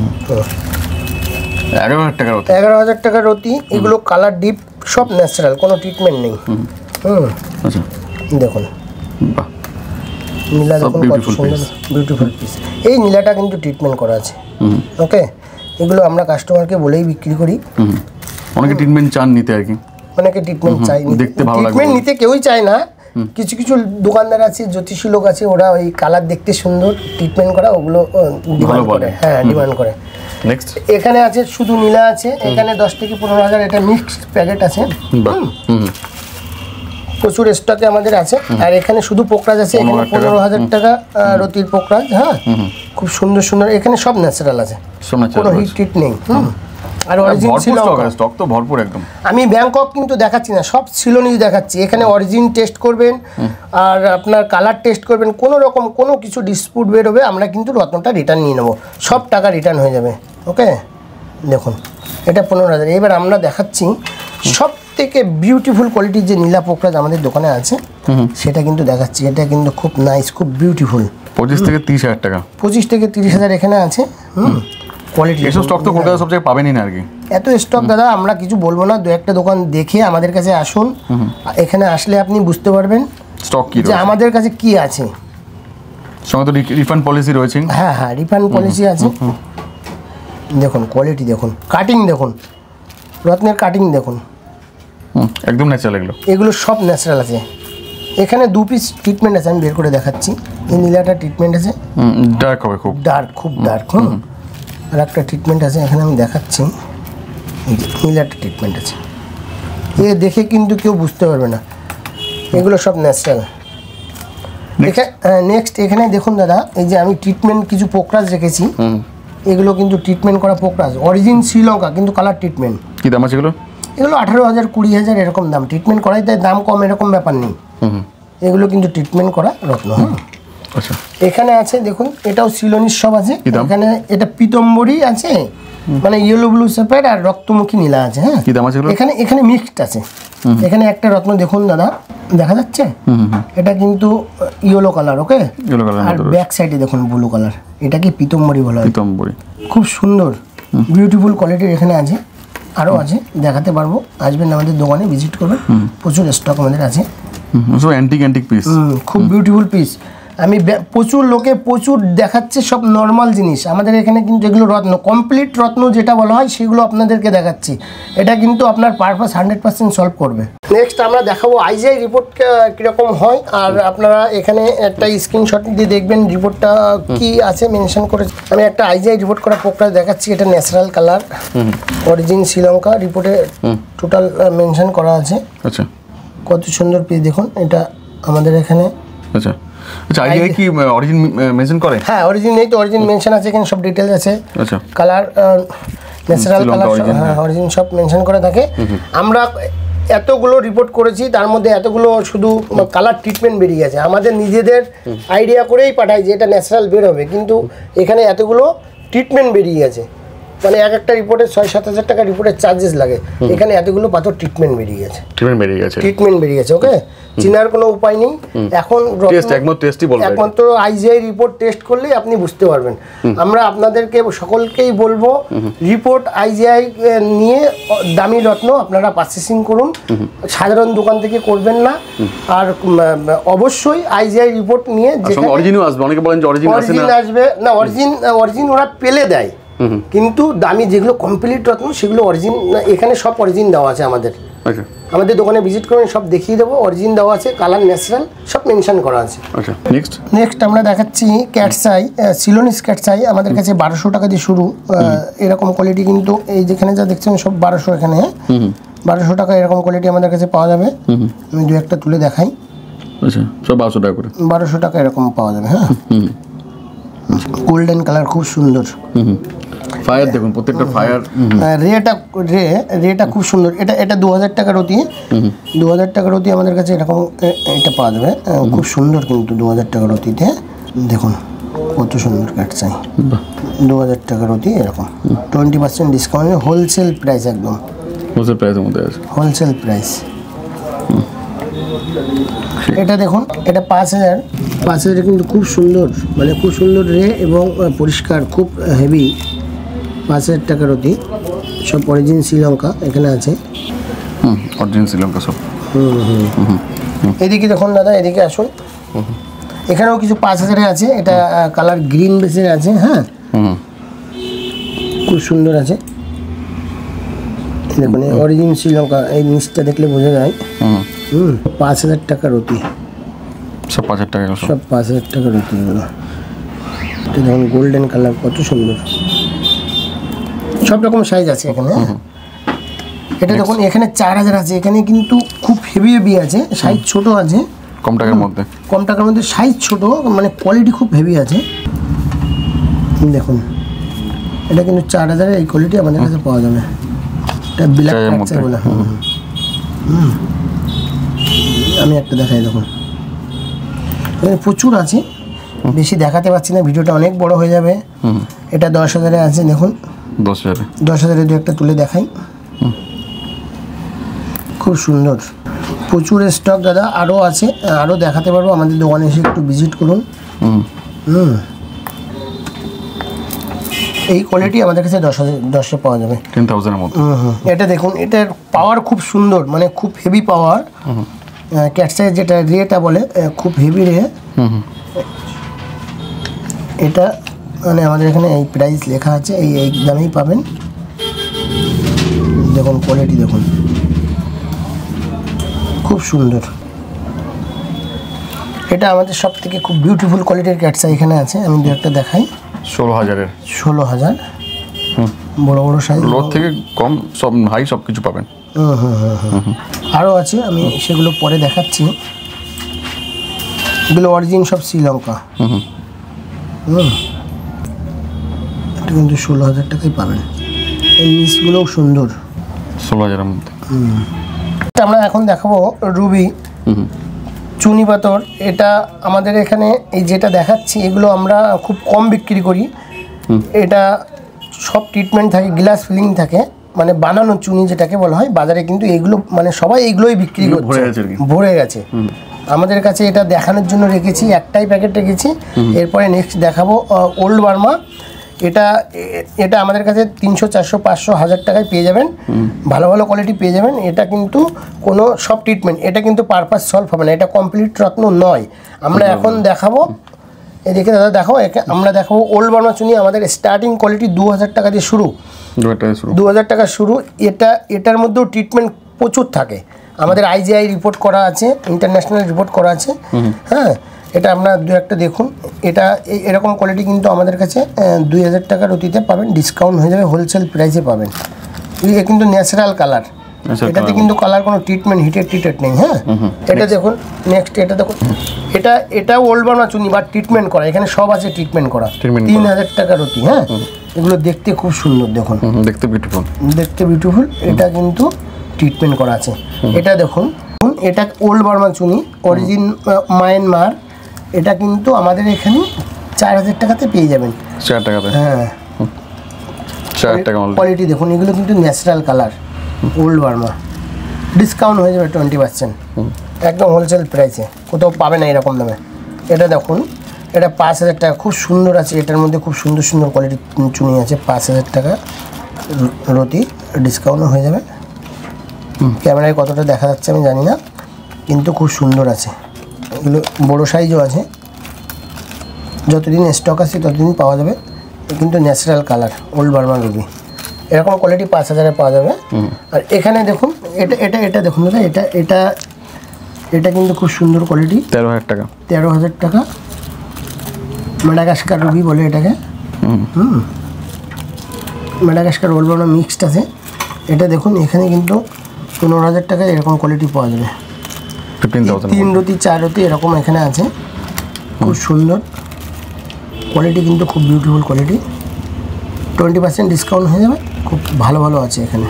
এগারো হাজার টাকা রতি, এগারো হাজার টাকা রতি। এগুলো কালার ডিপ, সব ন্যাচারাল, কোনো ট্রিটমেন্ট নেই। হুম, আচ্ছা দেখুন, বাহ, নীলা দেখুন কত সুন্দর, বিউটিফুল পিস। এই নীলাটা কিন্তু ট্রিটমেন্ট করা আছে। ওকে, এগুলো আমরা কাস্টমারকে বলেই বিক্রি করি। অনেকে ট্রিটমেন্ট চান নিতে আর কি, অনেকে ট্রিটমেন্ট চাই, দেখতে ভালো লাগে, ট্রিটমেন্ট নিতে কেউই চায় না। কিছু কিছু দোকানদার আছে, জ্যোতিষী লোক আছে, ওরা ওই কালার দেখতে সুন্দর, ট্রিটমেন্ট করা, ওগুলো ডিমান্ড করে। হ্যাঁ, ডিমান্ড করে। নেক্সট এখানে আছে শুধু নীলা আছে, এখানে দশ থেকে পনেরো হাজার, এটা মিক্সড প্যাকেট আছে। প্রচুর স্টকে আমাদের আছে। আর এখানে শুধু পোকরাজ আছে, এখানে পনেরো হাজার টাকা রতির পোকরাজ। হ্যাঁ, খুব সুন্দর সুন্দর, এখানে সব ন্যাচারাল আছে, কোনো হিট টিট নেই। আর অরিজিন শ্রীলঙ্কা স্টক তো ভরপুর একদম। আমি ব্যাংকক কিন্তু দেখাচ্ছি না, সব সিলোনিজ দেখাচ্ছি। এখানে অরিজিন টেস্ট করবেন আর আপনার কালার টেস্ট করবেন, কোনো রকম কোনো কিছু ডিসপুট বেরোবে আমরা কিন্তু রত্নটা রিটার্ন নিয়ে নেবো, সব টাকা রিটার্ন হয়ে যাবে। ওকে, দেখুন এটা পনেরো হাজার। এবার আমরা দেখাচ্ছি সব থেকে বিউটিফুল কোয়ালিটির যে নীলা পোকরাজ আমাদের দোকানে আছে, সেটা কিন্তু দেখাচ্ছি। এটা কিন্তু খুব নাইস, খুব বিউটিফুল। পঁচিশ থেকে তিরিশ হাজার টাকা, পঁচিশ থেকে তিরিশ হাজার এখানে আছে। হুম, কোয়ালিটি এসব স্টক তো কলকাতা সব জায়গায় পাবেনই না আর কি। এত স্টক দাদা আমরা কিছু বলবো না, দু একটা দোকান দেখে আমাদের কাছে আসুন, এখানে আসলে আপনি বুঝতে পারবেন স্টক কি যে আমাদের কাছে কি আছে। সঙ্গে তো রিফান্ড পলিসি রয়েছে। হ্যাঁ হ্যাঁ, রিফান্ড পলিসি আছে। দেখুন কোয়ালিটি দেখুন, কাটিং দেখুন, রত্নের কাটিং দেখুন, একদম ন্যাচারাল এগুলো, এগুলো সব ন্যাচারাল আছে। এখানে দু পিস ট্রিটমেন্ট আছে, আমি বের করে দেখাচ্ছি। এই নীলাটা ট্রিটমেন্ট আছে, ডার্ক হবে খুব, ডার্ক, খুব ডার্ক। হুম, আর একটা ট্রিটমেন্ট আছে এখানে আমি দেখাচ্ছি, নীলাটা ট্রিটমেন্ট আছে। এ দেখে কিন্তু কেউ বুঝতে পারবে না, এগুলো সব ন্যাচারাল। নেক্সট এখানে দেখুন দাদা, এই যে আমি ট্রিটমেন্ট কিছু পোকরাজ রেখেছি, এগুলো কিন্তু ট্রিটমেন্ট করা পোকরাজ, অরিজিন শ্রীলঙ্কা, কিন্তু কালার ট্রিটমেন্ট। কি দাম আছে এগুলো? এগুলো আঠারো হাজার কুড়ি হাজার এরকম দাম, ট্রিটমেন্ট করাই তাই দাম কম এরকম ব্যাপার নেই। এগুলো কিন্তু ট্রিটমেন্ট করা রত্ন। হ্যাঁ, আচ্ছা, এখানে আছে দেখুন, এটাও সিলোনির সব আছে। এখানে এটা পিতম্বরী আছে, মানে ইয়েলো ব্লু সেপারেট, আর রক্তমুখী নীলা আছে। হ্যাঁ, কি দাম আছে এগুলো? এখানে এখানে মিক্সড আছে। এখানে একটা রত্ন দেখুন দাদা, দেখা যাচ্ছে? এটা কিন্তু yellow colour. Okay, yellow colour, আর ব্যাক সাইডে দেখুন ব্লু কালার, এটাকে পিতম্বরী বলা হয়। পিতম্বরী খুব সুন্দর বিউটিফুল কোয়ালিটির এখানে আছে, আরও আছে, দেখাতে পারবো। আসবেন আমাদের দোকানে, ভিজিট করবেন, প্রচুর স্টক আমাদের আছে। সব অ্যান্টিক অ্যান্টিক পিস, খুব বিউটিফুল পিস। আমি প্রচুর লোকে প্রচুর দেখাচ্ছে সব নর্মাল জিনিস, আমাদের এখানে কিন্তু এগুলো রত্ন, কমপ্লিট রত্ন যেটা বলা হয় সেগুলো আপনাদেরকে দেখাচ্ছি। এটা কিন্তু আপনার পারপাস হান্ড্রেড পার্সেন্ট সলভ করবে। নেক্সট আমরা দেখাবো আইজিআই রিপোর্ট কীরকম হয়, আর আপনারা এখানে একটা স্ক্রিনশট দিয়ে দেখবেন রিপোর্টটা কি আছে মেনশন করে। আমি একটা আইজিআই রিপোর্ট করা পোকরাজ দেখাচ্ছি, এটা ন্যাচারাল কালার, অরিজিন শ্রীলঙ্কা, রিপোর্টে টোটাল মেনশন করা আছে। আচ্ছা, কত সুন্দর পিস দেখুন, এটা আমাদের এখানে। আচ্ছা আচ্ছা, আইজিআই কি অরিজিন মেনশন করে? হ্যাঁ, অরিজিন নেই তো অরিজিন মেনশন আছে, এখানে সব ডিটেইলস আছে। আচ্ছা, কালার ন্যাচারাল কালার, হ্যাঁ অরিজিন সব মেনশন করে থাকে। আমরা এতগুলো রিপোর্ট করেছি, তার মধ্যে এতগুলো শুধু কালার ট্রিটমেন্ট বেরিয়ে গেছে, আমাদের নিজেদের আইডিয়া করেই পাঠাই যে এটা ন্যাচারাল বের হবে, কিন্তু এখানে এতগুলো ট্রিটমেন্ট বেরিয়ে গেছে। মানে এক একটা রিপোর্টে ছয় সাত হাজার টাকা রিপোর্টের চার্জেস লাগে, এখানে এতগুলো পাথর ট্রিটমেন্ট বেরিয়ে গেছে। ট্রিটমেন্ট বেরিয়ে গেছে, ট্রিটমেন্ট বেরিয়ে গেছে। ওকে, চিনার কোনো উপায় নেই এখন, একমাত্র আইজিআই রিপোর্ট টেস্ট করলেই আপনি বুঝতে পারবেন। আমরা আপনাদেরকে সকলকেই বলবো, রিপোর্ট আইজিআই নিয়ে দামি রত্ন আপনারা পারচেসিং করুন, সাধারণ দোকান থেকে করবেন না। আর অবশ্যই আইজিআই রিপোর্ট নিয়ে অরিজিন আসবে, অনেকে বলেন যে অরিজিন আসবে না, অরিজিন অরিজিন ওরা পেলে দেয়, কিন্তু দামি যেগুলো কমপ্লিট রত্ন সেগুলো অরিজিন, এখানে সব অরিজিন দেওয়া আছে আমাদের। আচ্ছা, আমাদের দোকানে ভিজিট করুন, সব দেখিয়ে দেবো, অরিজিন দেওয়া আছে, কালার ন্যাচারাল সব মেনশন করা আছে। আচ্ছা, নেক্সট নেক্সট আমরা দেখাচ্ছি ক্যাটসাই, সিলোনিস ক্যাটসাই, আমাদের কাছে বারোশো টাকা দিয়ে শুরু। এরকম কোয়ালিটি কিন্তু এই যেখানে যা দেখছেন সব বারোশো, এখানে বারোশো টাকা এরকম কোয়ালিটি আমাদের কাছে পাওয়া যাবে। আমি দু একটা তুলে দেখাই। আচ্ছা, সব বারোশো টাকা করে, বারোশো টাকা এরকম পাওয়া যাবে। হ্যাঁ, গোল্ডেন কালার, খুব সুন্দর। ফায়ার দেখুন, প্রত্যেকটা ফায়ার। রেটা রে রেটা খুব সুন্দর। এটা এটা দু হাজার টাকা রতি, দু হাজার টাকা রতি আমাদের কাছে এরকম এটা পাওয়া যাবে, খুব সুন্দর। কিন্তু দু হাজার টাকা রতিতে দেখুন কত সুন্দর কাটছাই, দু হাজার টাকা রতি এরকম, টোয়েন্টি পার্সেন্ট ডিসকাউন্টে হোলসেল প্রাইস, একদম হোলসেল প্রাইসের মধ্যে আছে, হোলসেল প্রাইস। এটা দেখুন, এটা পাঁচ হাজার পাঁচ হাজার কিন্তু খুব সুন্দর, মানে খুব সুন্দর রে এবং পরিষ্কার, খুব হেভি। পাঁচ হাজার টাকার অতি, সব অরিজিন শ্রীলঙ্কা এখানে আছে। হুম, অরিজিন শ্রীলঙ্কা সব। হুম হুম এদিকে দেখুন দাদা, এদিকে আসুন, এখানেও কিছু পাঁচ হাজারে আছে, এটা কালার গ্রিন বেসের আছে। হ্যাঁ, খুব সুন্দর আছে, দেখুন অরিজিন শ্রীলঙ্কা, এই নিচটা দেখলে বোঝা যায়। হুম, পাঁচ হাজার টাকার অতি, সব পাঁচ হাজার টাকা, সব পাঁচ হাজার টাকার অতি। এগুলো দেখুন গোল্ডেন কালার, কত সুন্দর, সব রকম সাইজ আছে এখানে। এটা দেখুন এখানে চার হাজার আছে, এখানে কিন্তু খুব হেভি হেভি আছে, সাইজ ছোট আছে, কম টাকার মধ্যে কম টাকার মধ্যে সাইজ ছোট, মানে কোয়ালিটি খুব হেভি আছে। দেখুন এটা কিন্তু চার হাজারের এই কোয়ালিটি আমাদের কাছে পাওয়া যাবে। এটা ব্ল্যাক কাটছে বলে। হুম আমি একটা দেখাই, দেখুন এখানে প্রচুর আছে, বেশি দেখাতে পারছি না, ভিডিওটা অনেক বড় হয়ে যাবে। এটা দশ হাজারে আছে, দেখুন দশ হাজারে দশ হাজারে দু একটা তুলে দেখাই, খুব সুন্দর, প্রচুর স্টক দাদা, আরও আছে, আরও দেখাতে পারবো, আমাদের দোকানে এসে একটু ভিজিট করুন। হুম এই কোয়ালিটি আমাদের কাছে দশ হাজার দশে পাওয়া যাবে, টেন থাউজেন্ডের মধ্যে। হুম এটা দেখুন, এটার পাওয়ার খুব সুন্দর, মানে খুব হেভি পাওয়ার, ক্যাটসাইজ যেটা রেটা বলে খুব হেভি রে। এটা মানে আমাদের এখানে এই প্রাইস লেখা আছে, এই এই দামেই পাবেন। দেখুন কোয়ালিটি দেখুন, খুব সুন্দর। এটা আমাদের সব থেকে খুব বিউটিফুল কোয়ালিটির ক্যাটসাই এখানে আছে, আমি দু একটা দেখাই। ষোলো হাজারের ষোলো হাজার বড় বড় সাইজ, লোর থেকে কম সব হাই সব কিছু পাবেন। হুম হুম হুম হুম আরও আছে, আমি সেগুলো পরে দেখাচ্ছি। এগুলো অরিজিন সব শ্রীলঙ্কা। হুম হুম এটা কিন্তু ষোলো হাজার টাকায় পাবেন, এই মিসগুলোও সুন্দর, ষোলো হাজারের মধ্যে। আমরা এখন দেখাবো রুবি চুনি পাথর। এটা আমাদের এখানে এই যেটা দেখাচ্ছি এগুলো আমরা খুব কম বিক্রি করি। এটা সব ট্রিটমেন্ট থাকে, গ্লাস ফিলিং থাকে, মানে বানানো চুনি যেটাকে বলা হয়। বাজারে কিন্তু এগুলো মানে সবাই এগুলোই বিক্রি করছে, ভরে গেছে। আমাদের কাছে এটা দেখানোর জন্য রেখেছি, একটাই প্যাকেট রেখেছি। এরপরে নেক্সট দেখাবো ওল্ড বার্মা। এটা এটা আমাদের কাছে তিনশো চারশো পাঁচশো হাজার টাকায় পেয়ে যাবেন, ভালো ভালো কোয়ালিটি পেয়ে যাবেন। এটা কিন্তু কোনো সব ট্রিটমেন্ট, এটা কিন্তু পারপাস সলভ হবে না, এটা কমপ্লিট রত্ন নয়। আমরা এখন দেখাবো, এদিকে দাদা দেখো, আমরা দেখাবো ওল্ড বার্মা চুনি। আমাদের স্টার্টিং কোয়ালিটি দু হাজার টাকা দিয়ে শুরু, দু হাজার টাকা শুরু। এটা এটার মধ্যেও ট্রিটমেন্ট প্রচুর থাকে, আমাদের আইজিআই রিপোর্ট করা আছে, ইন্টারন্যাশনাল রিপোর্ট করা আছে। হ্যাঁ এটা আপনার দু একটা দেখুন, এটা এরকম কোয়ালিটি কিন্তু আমাদের কাছে দুই হাজার টাকার অতিতে পাবেন, ডিসকাউন্ট হয়ে যাবে, হোলসেল প্রাইসে পাবেন। এটা কিন্তু ন্যাচারাল কালার, এটাতে কিন্তু কালার কোনো ট্রিটমেন্ট হিটেড ট্রিটেড নেই। হ্যাঁ এটা দেখুন নেক্সট, এটা দেখুন, এটা এটাও ওল্ড বার্মা চুনি বা ট্রিটমেন্ট করা, এখানে সব আছে ট্রিটমেন্ট করা, তিন হাজার টাকার অতি। হ্যাঁ এগুলো দেখতে খুব সুন্দর, দেখুন দেখতে বিউটিফুল, দেখতে বিউটিফুল। এটা কিন্তু ট্রিটমেন্ট করা আছে। এটা দেখুন, এটা ওল্ড বার্মা চুনি, অরিজিন মায়ানমার। এটা কিন্তু আমাদের এখানে চার হাজার টাকাতে পেয়ে যাবেন, চার টাকাতে। হ্যাঁ চার টাকা কোয়ালিটি দেখুন, এগুলো কিন্তু natural colour, old Burma, discount হয়ে যাবে টোয়েন্টি পার্সেন্ট, একদম হোলসেল প্রাইসে, কোথাও পাবে না এরকম দামে। এটা দেখুন, এটা পাঁচ হাজার টাকা, খুব সুন্দর আছে, এটার মধ্যে খুব সুন্দর সুন্দর কোয়ালিটি চুনি আছে, পাঁচ হাজার টাকা রতি, ডিসকাউন্টও হয়ে যাবে। ক্যামেরায় কতটা দেখা যাচ্ছে আমি জানি না, কিন্তু খুব সুন্দর আছে। এগুলো বড়ো সাইজও আছে, যতদিন স্টক আছে ততদিন পাওয়া যাবে। কিন্তু natural colour, old Burma ruby, এরকম কোয়ালিটি পাঁচ হাজারে পাওয়া যাবে। আর এখানে দেখুন, এটা এটা এটা দেখুন দাদা, এটা এটা এটা কিন্তু খুব সুন্দর কোয়ালিটি, তেরো হাজার টাকা, তেরো হাজার টাকা মাডাগাস্কার রুবি বলে এটাকে। হুম মাডাগাস্কার ওল্ড বার্মা মিক্সড আছে। এটা দেখুন, এখানে কিন্তু পনেরো হাজার টাকায় এরকম কোয়ালিটি পাওয়া যাবে, তিন রতি চার রতি এরকম এখানে আছে, খুব সুন্দর কোয়ালিটি, কিন্তু খুব beautiful quality. Twenty percent discount হয়ে যাবে, খুব ভালো ভালো আছে এখানে।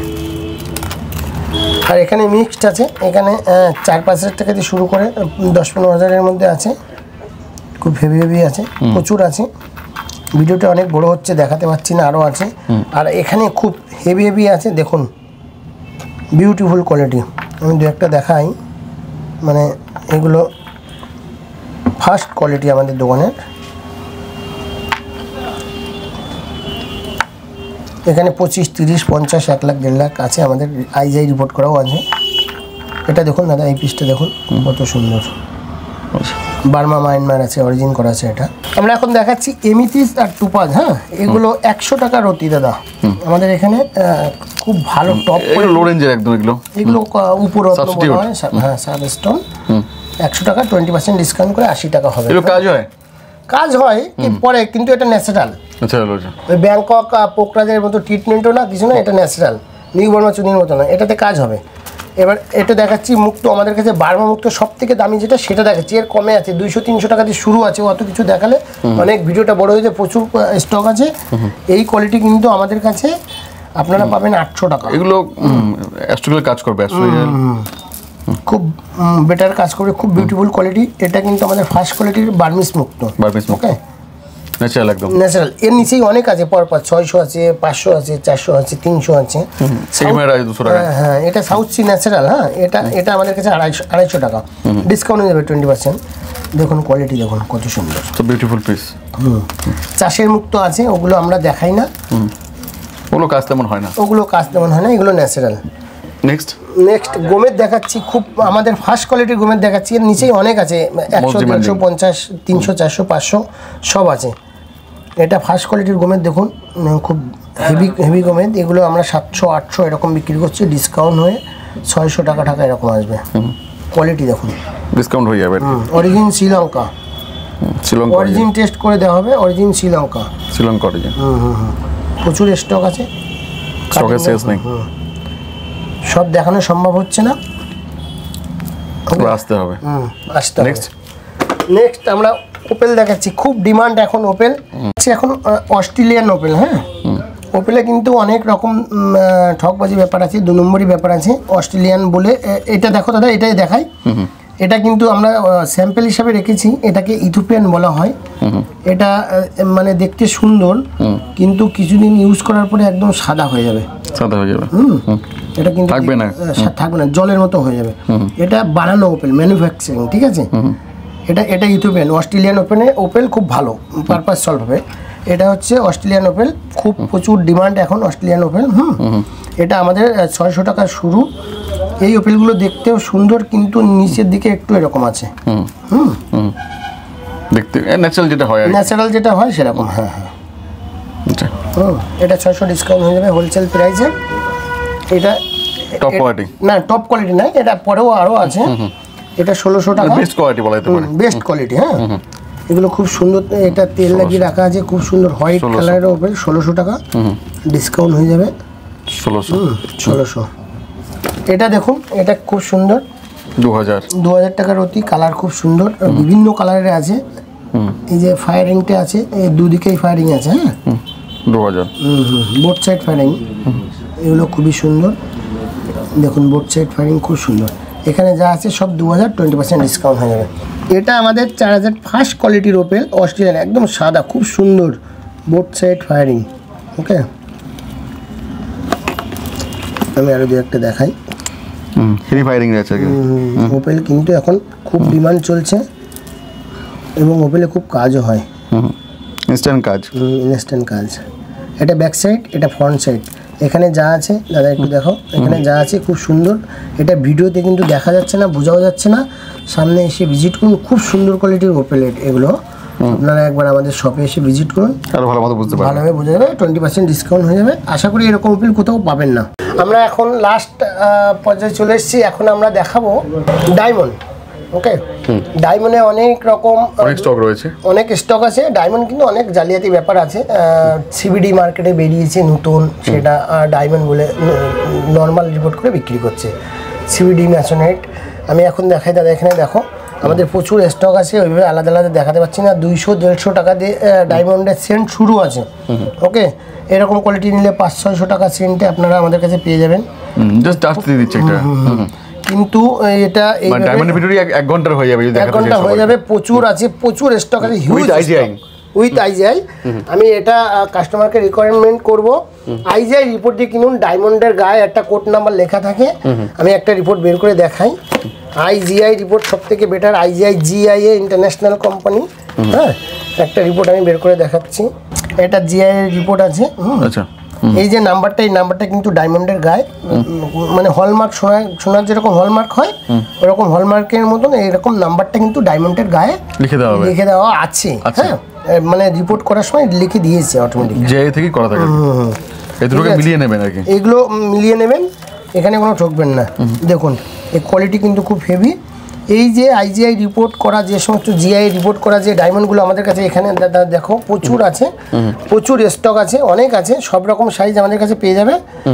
আর এখানে মিক্সড আছে, এখানে চার পাঁচ হাজার টাকা দিয়ে শুরু করে দশ পনেরো হাজারের মধ্যে আছে, খুব হেভি হেভি আছে, প্রচুর আছে। ভিডিওটা অনেক বড় হচ্ছে, দেখাতে পাচ্ছি না, আরও আছে। আর এখানে খুব হেভি হেভি আছে, দেখুন বিউটিফুল কোয়ালিটি। আমি দু একটা দেখাই, মানে এগুলো ফার্স্ট কোয়ালিটি আমাদের দোকানের। এখানে পঁচিশ তিরিশ পঞ্চাশ এক লাখ দেড় লাখ আছে, আমাদের আইজিআই রিপোর্ট করাও আছে। এটা দেখুন দাদা, এই পিসটা দেখুন কত সুন্দর, বার্মা মায়ানমার আছে, অরিজিন করা আছে এটা। আমরা এখন দেখাচ্ছি এমিথিস আর টুপাজ। হ্যাঁ এগুলো একশো টাকা রতি দাদা, আমাদের এখানে খুব ভালো টপ লো রেঞ্জের একদম। এগুলো এগুলো উপর হয়, হ্যাঁ সাব স্টোন, একশো টাকা টোয়েন্টি পার্সেন্ট ডিসকাউন্ট করে আশি টাকা হবে। কাজ হয় কাজ হয় পরে, কিন্তু এটা ন্যাচারাল। আচ্ছা ওই ব্যাংকক পোকরাজের মতো ট্রিটমেন্টও না, কিছু না, এটা ন্যাচারাল। নিউ বর্মা চুনির মতো না, এটাতে কাজ হবে। এবার এটা দেখাচ্ছি মুক্তো, আমাদের কাছে বার্মা মুক্তো সব থেকে দামি যেটা সেটা দেখাচ্ছি, এর কমে আছে দুইশো তিনশো টাকা দিয়ে শুরু আছে, অত কিছু দেখালে অনেক ভিডিওটা বড় হয়েছে, প্রচুর স্টক আছে। এই কোয়ালিটি কিন্তু আমাদের কাছে আপনারা পাবেন আটশো টাকা। এগুলো অ্যাস্ট্রোগেল কাজ করবে, অ্যাস্ট্রোগেল খুব বেটার কাজ করবে, খুব বিউটিফুল কোয়ালিটি। এটা কিন্তু আমাদের ফার্স্ট কোয়ালিটির বার্মিস মুক্তো, বার্মিস মুক্তো ন্যাচারাল, একদম ন্যাচারাল। এর নিচেই অনেক আছে পরপর, ছয়শো আছে, পাঁচশো আছে, চারশো আছে, তিনশো আছে। হ্যাঁ হ্যাঁ, এটা সাউথ সি ন্যাচারাল। হ্যাঁ, এটা এটা আমাদের কাছে আড়াইশো আড়াইশো টাকা ডিসকাউন্ট হয়ে যাবে টোয়েন্টি পার্সেন্ট। দেখুন কোয়ালিটি দেখুন কত সুন্দর, বিউটিফুল পিস। হুম, চাষের মুক্তো আছে, ওগুলো আমরা দেখাই না, ওগুলো কাজ তেমন হয় না, ওগুলো কাজ তেমন হয় না, এগুলো ন্যাচারাল। নেক্সট নেক্সট গোমেদ দেখাচ্ছি, খুব আমাদের ফার্স্ট কোয়ালিটির গোমেদ দেখাচ্ছি। এর নিচেই অনেক আছে, একশো দেড়শো পঞ্চাশ তিনশো চারশো পাঁচশো সব আছে। এটা ফার্স্ট কোয়ালিটির গোমেদ দেখুন, খুব হেভি হেভি গোমেদ। এগুলো আমরা সাতশো আটশো এরকম বিক্রি করছি, ডিসকাউন্ট হয়ে ছয়শো টাকা টাকা এরকম আসবে। কোয়ালিটি দেখুন, ডিসকাউন্ট হয়ে যাবে। Origin Sri Lanka, Sri Lanka origin test করে দেওয়া হবে, অরিজিন শ্রীলঙ্কা, শ্রীলঙ্কা অরিজিন। হুম হুম হুম প্রচুর স্টক আছে, স্টকের শেষ নেই, সব দেখানো সম্ভব হচ্ছে না, আসতে হবে। হুম আসতে হবে। নেক্সট নেক্সট আমরা ওপেল দেখাচ্ছি, খুব ডিমান্ড এখন ওপেল। এখন অস্ট্রেলিয়ান ওপেল। হ্যাঁ, ওপেলে কিন্তু অনেক রকম ঠকবাজি ব্যাপার আছে, দু নম্বরই ব্যাপার আছে। অস্ট্রেলিয়ান বলে এটা দেখো দাদা, এটাই দেখাই। এটা কিন্তু আমরা স্যাম্পল হিসাবে রেখেছি, এটাকে ইথিওপিয়ান বলা হয়। এটা মানে দেখতে সুন্দর, কিন্তু কিছুদিন ইউজ করার পরে একদম সাদা হয়ে যাবে, সাদা হয়ে যাবে। হুম, এটা কিন্তু থাকবে না, থাকবে না, জলের মতো হয়ে যাবে। এটা বানানো ওপেল, ম্যানুফ্যাকচারিং, ঠিক আছে। এটা এটা ইথিওপিয়ান। অস্ট্রেলিয়ান ওপেনে ওপেল খুব ভালো, পারপাস সলভ হবে। এটা হচ্ছে অস্ট্রেলিয়ান ওপেল, খুব প্রচুর ডিমান্ড এখন অস্ট্রেলিয়ান ওপেল। হুম, এটা আমাদের ছয়শো টাকা শুরু। এই ওপেলগুলো দেখতেও সুন্দর, কিন্তু নিচের দিকে একটু এরকম আছে। হুম হুম দেখতে ন্যাচারাল যেটা হয়, ন্যাচারাল যেটা হয় সেরকম। হ্যাঁ হ্যাঁ, হুম, এটা ছয়শো ডিসকাউন্ট হয়ে যাবে হোলসেল প্রাইসে। এটা টপ কোয়ালিটি না, টপ কোয়ালিটি নাই, এটা পরেও আরও আছে। এটা ষোলোশো টাকা, বেস্ট কোয়ালিটি বলা যেতে পারে, বেস্ট কোয়ালিটি। হ্যাঁ, এগুলো খুব সুন্দর, এটা তেল লাগিয়ে রাখা আছে, খুব সুন্দর হোয়াইট কালারের ওপেল, ষোলোশো টাকা ডিসকাউন্ট হয়ে যাবে, ষোলোশো ষোলোশো। এটা দেখুন, এটা খুব সুন্দর, দু হাজার দু হাজার টাকার অতি, কালার খুব সুন্দর, বিভিন্ন কালারের আছে। এই যে ফায়ারিংটা আছে, এই দুদিকেই ফায়ারিং আছে। হ্যাঁ, দু হাজার হুম হুম বোথ সাইড ফায়ারিং, এগুলো খুবই সুন্দর। দেখুন বোথ সাইড ফায়ারিং খুব সুন্দর। এখানে যা আছে সব দু হাজার টোয়েন্টি পার্সেন্ট ডিসকাউন্ট হয়ে যাবে। এটা আমাদের চার হাজার ফার্স্ট কোয়ালিটির ওপেল, অস্ট্রেলিয়ান, একদম সাদা, খুব সুন্দর, বোথ সাইড ফায়ারিং। ওকে, আমি আরও দু একটা দেখাই। হেভি ফায়ারিং আছে ওপেল, কিন্তু এখন খুব ডিমান্ড চলছে এবং ওপেলে খুব কাজও হয়, ইনস্ট্যান্ট কাজ, ইনস্ট্যান্ট কাজ। এটা ব্যাক সাইড, এটা ফ্রন্ট সাইড। এখানে যা আছে দাদা একটু দেখো, এখানে যা আছে খুব সুন্দর। এটা ভিডিওতে কিন্তু দেখা যাচ্ছে না, বোঝাও যাচ্ছে না, সামনে এসে ভিজিট করুন। খুব সুন্দর কোয়ালিটির ওপেল এগুলো, আপনারা একবার আমাদের শপে এসে ভিজিট করুন, আরো ভালো মতো বুঝতে পারবেন, ভালোভাবে বোঝা যাবে। টোয়েন্টি পার্সেন্ট ডিসকাউন্ট হয়ে যাবে। আশা করি এরকম ওপেল কোথাও পাবেন না। আমরা এখন লাস্ট পর্যায়ে চলে এসেছি, এখন আমরা দেখাবো ডায়মন্ড। ওকে, ডায়মন্ডে অনেক রকম অনেক স্টক রয়েছে, অনেক স্টক আছে। ডায়মন্ড কিন্তু অনেক জালিয়াতি ব্যাপার আছে। সিবিডি মার্কেটে বেরিয়েছে নতুন, সেটা ডায়মন্ড বলে নর্মাল রিপোর্ট করে বিক্রি করছে, সিবিডি ম্যাসোনাইট। আমি এখন দেখাই দাদা, এখানে দেখো আমাদের প্রচুর স্টক আছে, ওইভাবে আলাদা আলাদা দেখাতে পাচ্ছি না। দুইশো দেড়শো টাকা দিয়ে ডায়মন্ডের সেন্ট শুরু আছে। ওকে, এরকম কোয়ালিটি নিলে পাঁচ ছয়শো টাকা সেন্টে আপনারা আমাদের কাছে পেয়ে যাবেন। জাস্ট টাচ দিয়ে দিচ্ছে এটা, কিন্তু এটা এই ডায়মন্ডের ভিডিও এক ঘন্টার হয়ে যাবে, এক ঘন্টা হয়ে যাবে। প্রচুর আছে, প্রচুর স্টক আছে, হিউজ স্টক উইথ আইজিআই। আমি এটা কাস্টমারকে রিকোয়ারমেন্ট করব, আইজিআই রিপোর্ট দিয়ে কিনুন। ডায়মন্ডের গায়ে একটা কোড নাম্বার লেখা থাকে, আমি একটা রিপোর্ট বের করে দেখাই। আইজিআই রিপোর্ট সব থেকে better, IGI GIA international company. হ্যাঁ, একটা রিপোর্ট আমি বের করে দেখাচ্ছি, এটা জিআইএ রিপোর্ট আছে। আচ্ছা, এই যে নাম্বারটা, এই নাম্বারটা কিন্তু ডায়মন্ডের গায়ে, মানে হলমার্ক, সোনার সোনার যেরকম হলমার্ক হয় ওরকম হলমার্কের মতন এইরকম নাম্বারটা কিন্তু ডায়মন্ডের গায়ে লিখে দেওয়া হবে, লিখে দেওয়া আছে। হ্যাঁ, মানে রিপোর্ট করার সময় লিখে দিয়েছে অটোমেটিক, যে থেকে করা থাকে। এই দুটোকে মিলিয়ে নেবেন আর কি, এগুলো মিলিয়ে নেবেন, এখানে কোনো ঠকবেন না। দেখুন এই কোয়ালিটি কিন্তু খুব হেভি। এই যে আইজিআই রিপোর্ট করা, যে সমস্ত জিআই রিপোর্ট করা যে ডায়মন্ডগুলো আমাদের কাছে এখানে দেখো প্রচুর আছে, প্রচুর স্টক আছে, অনেক আছে, সব রকম সাইজ আমাদের কাছে পেয়ে যাবে।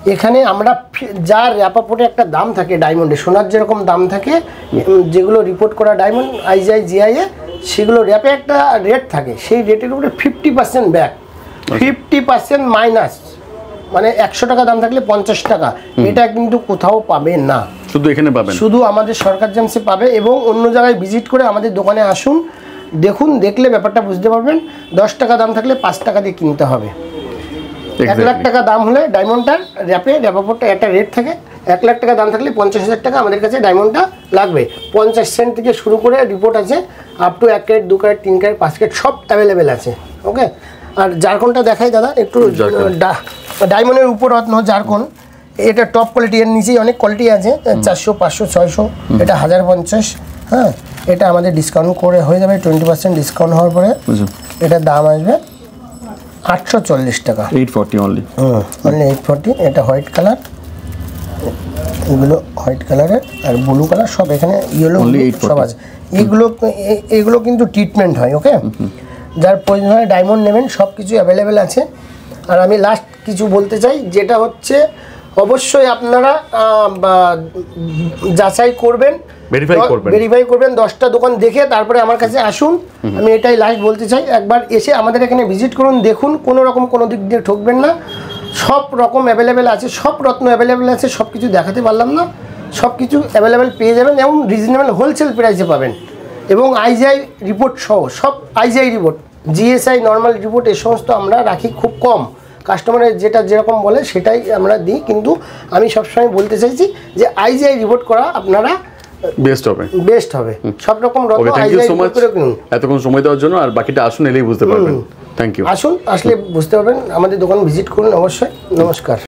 এখানে আমরা যার র্যাপাপোর্টে একটা দাম থাকে ডায়মন্ডে, সোনার যেরকম দাম থাকে, যেগুলো রিপোর্ট করা ডায়মন্ড আইজিআই জিআইএ, সেগুলো র্যাপে একটা রেট থাকে, সেই রেটের উপরে fifty percent back, fifty percent minus, মানে একশো টাকা দাম থাকলে পঞ্চাশ টাকা। এটা কিন্তু কোথাও পাবে না, শুধু এখানে পাবেন, শুধু আমাদের সরকার জেমসে পাবে। এবং অন্য জায়গায় ভিজিট করে আমাদের দোকানে আসুন, দেখুন, দেখলে ব্যাপারটা বুঝতে পারবেন। দশ টাকা দাম থাকলে পাঁচ টাকা দিয়ে কিনতে হবে। এক লাখ টাকা দাম হলে ডায়মন্ডটার র্যাপে র্যাপাপোর্টটা একটা রেট থাকে, এক লাখ টাকা দাম থাকলে পঞ্চাশ হাজার টাকা আমাদের কাছে ডায়মন্ডটা লাগবে। পঞ্চাশ সেন্ট থেকে শুরু করে রিপোর্ট আছে, আপ টু এক ক্যারেট, দু ক্যারেট, তিন ক্যারেট, পাঁচ ক্যারেট সব অ্যাভেলেবেল আছে। ওকে, আর জারকনটা দেখাই দাদা একটু, ডায়মন্ডের উপর রত্ন জারকন, এটা টপ কোয়ালিটি, এর নিচেই অনেক কোয়ালিটি আছে, চারশো, পাঁচশো, ছয়শো, এটা হাজার পঞ্চাশ। হ্যাঁ, এটা আমাদের ডিসকাউন্ট করে হয়ে যাবে, টোয়েন্টি পার্সেন্ট ডিসকাউন্ট হওয়ার পরে এটার দাম আসবে আটশো চল্লিশ টাকা, এইট ফর্টি অনলি। হুম, অনলি এইট ফর্টি। এটা হোয়াইট কালার, এগুলো হোয়াইট কালারের, আর ব্লু কালার সব এখানে, ইয়েলো সব আছে। এগুলো এগুলো কিন্তু ট্রিটমেন্ট হয়। ওকে, যার প্রয়োজন হয় ডায়মন্ড নেবেন, সব কিছু অ্যাভেলেবেল আছে। আর আমি লাস্ট কিছু বলতে চাই, যেটা হচ্ছে অবশ্যই আপনারা যাচাই করবেন, ভেরিফাই করবেন, ভেরিফাই করবেন, দশটা দোকান দেখে তারপরে আমার কাছে আসুন। আমি এটাই লাস্ট বলতে চাই, একবার এসে আমাদের এখানে ভিজিট করুন, দেখুন, কোনো রকম কোনো দিক দিয়ে ঠকবেন না। সব রকম অ্যাভেলেবেল আছে, সব রত্ন অ্যাভেলেবেল আছে, সব কিছু দেখাতে পারলাম না, সব কিছু অ্যাভেলেবেল পেয়ে যাবেন এবং রিজনেবল হোলসেল প্রাইসে পাবেন। এবং আইজিআই রিপোর্ট সহ সব, IGI report, GSI normal report, এই সমস্ত আমরা রাখি খুব কম, কাস্টমারের যেটা যেরকম বলে সেটাই আমরা দিই। কিন্তু আমি সবসময় বলতে চাইছি যে আইজিআই রিপোর্ট করা আপনারা বেস্ট হবে, বেস্ট হবে। সব রকম রত্ন আইজিআই রিপোর্ট করে কিনুন। এতক্ষণ সময় দেওয়ার জন্য, আর বাকিটা আসুন, এলেই বুঝতে পারবেন। Thank you. আসুন, আসলে বুঝতে পারবেন। আমাদের দোকান ভিজিট করুন অবশ্যই। নমস্কার।